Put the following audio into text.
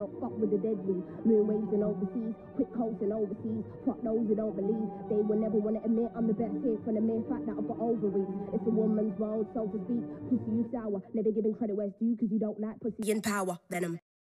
Fuck with the deadly, moon waves and overseas, quick coats and overseas. Fuck those who don't believe, they will never want to admit I'm the best here from the mere fact that I've got ovaries. It's a woman's world, so to speak. Pussy you sour, never giving credit where it's due, cause you don't like pussy and power. Venom.